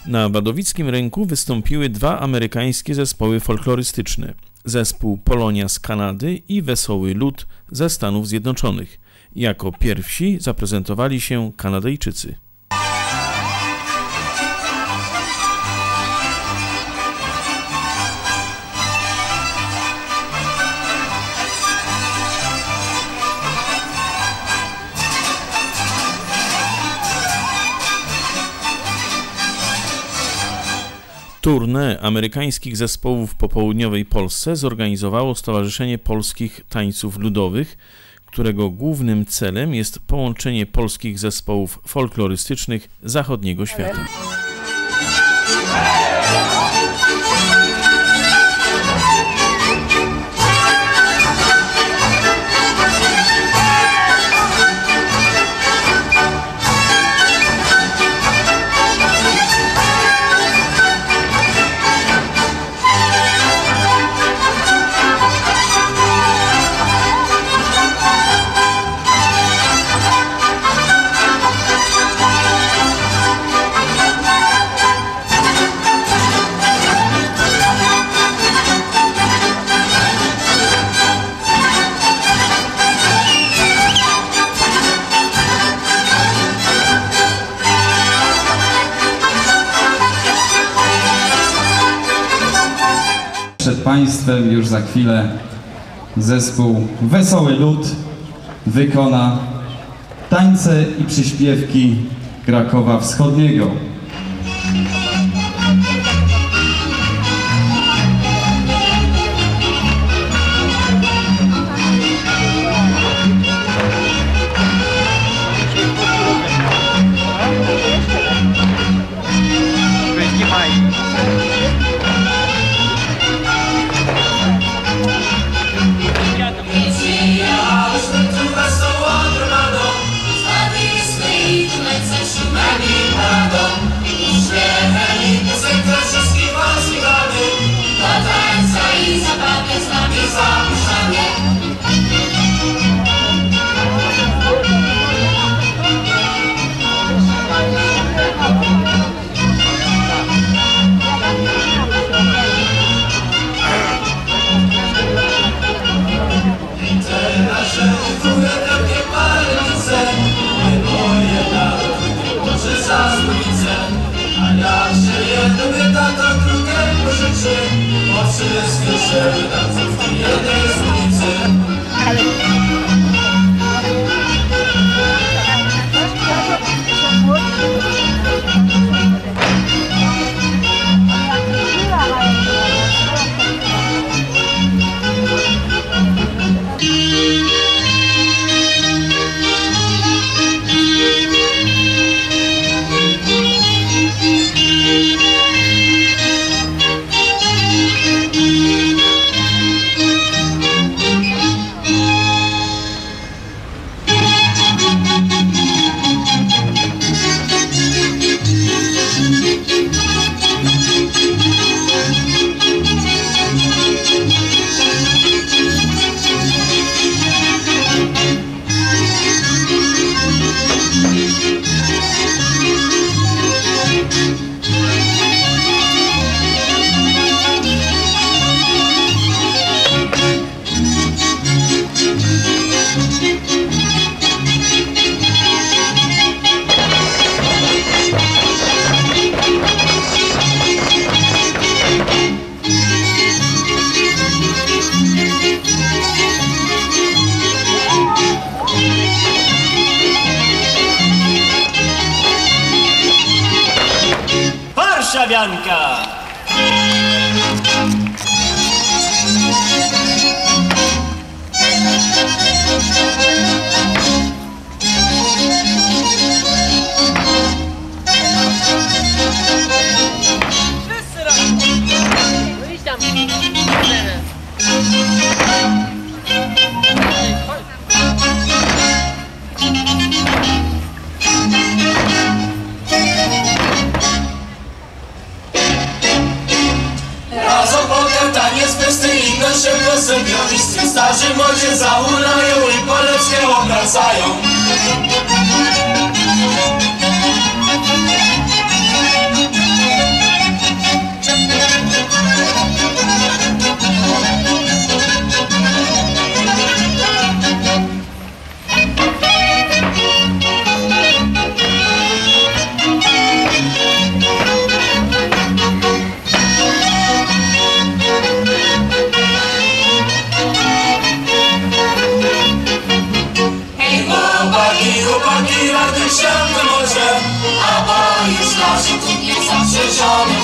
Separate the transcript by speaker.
Speaker 1: Na Wadowickim Rynku wystąpiły dwa amerykańskie zespoły folklorystyczne. Zespół Polonia z Kanady i Wesoły Lud ze Stanów Zjednoczonych. Jako pierwsi zaprezentowali się Kanadyjczycy. Tournée amerykańskich zespołów po południowej Polsce zorganizowało Stowarzyszenie Polskich Tańców Ludowych, którego głównym celem jest połączenie polskich zespołów folklorystycznych zachodniego świata.
Speaker 2: Przed Państwem już za chwilę zespół Wesoły Lud wykona tańce i przyśpiewki Krakowa Wschodniego.
Speaker 3: Warszawianka! Wszyscy razem! Idź tam! Wszyscy starzy młodzie zaulają i poleczkę obracają. Krzyżami